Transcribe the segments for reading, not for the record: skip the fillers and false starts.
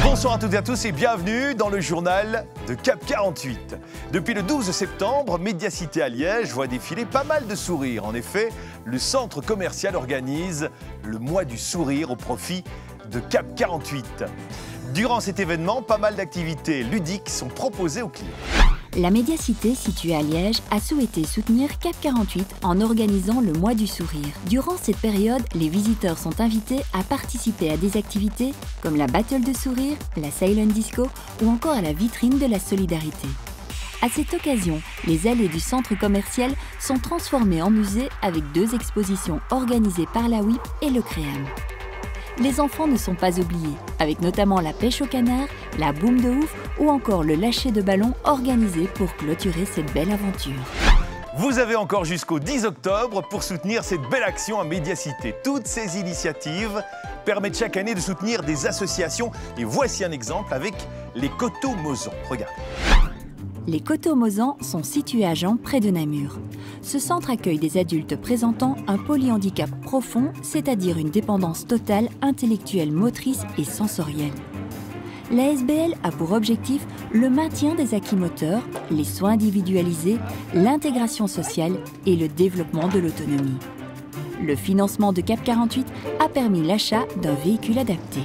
Bonsoir à toutes et à tous et bienvenue dans le journal de CAP 48. Depuis le 12 septembre, Médiacité à Liège voit défiler pas mal de sourires. En effet, le centre commercial organise le mois du sourire au profit de CAP 48. Durant cet événement, pas mal d'activités ludiques sont proposées aux clients. La Médiacité, située à Liège, a souhaité soutenir CAP 48 en organisant le mois du sourire. Durant cette période, les visiteurs sont invités à participer à des activités comme la battle de sourire, la silent disco ou encore à la vitrine de la solidarité. À cette occasion, les allées du centre commercial sont transformées en musée avec 2 expositions organisées par la WIP et le CREAM. Les enfants ne sont pas oubliés, avec notamment la pêche au canard, la boum de ouf ou encore le lâcher de ballon organisé pour clôturer cette belle aventure. Vous avez encore jusqu'au 10 octobre pour soutenir cette belle action à Médiacité. Toutes ces initiatives permettent chaque année de soutenir des associations. Et voici un exemple avec les Coteaux Mozans. Regardez. Les Coteaux Mozans sont situés à Jean, près de Namur. Ce centre accueille des adultes présentant un polyhandicap profond, c'est-à-dire une dépendance totale intellectuelle, motrice et sensorielle. La SBL a pour objectif le maintien des acquis moteurs, les soins individualisés, l'intégration sociale et le développement de l'autonomie. Le financement de CAP 48 a permis l'achat d'un véhicule adapté.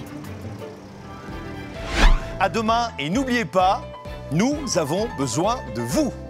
À demain et n'oubliez pas, nous avons besoin de vous.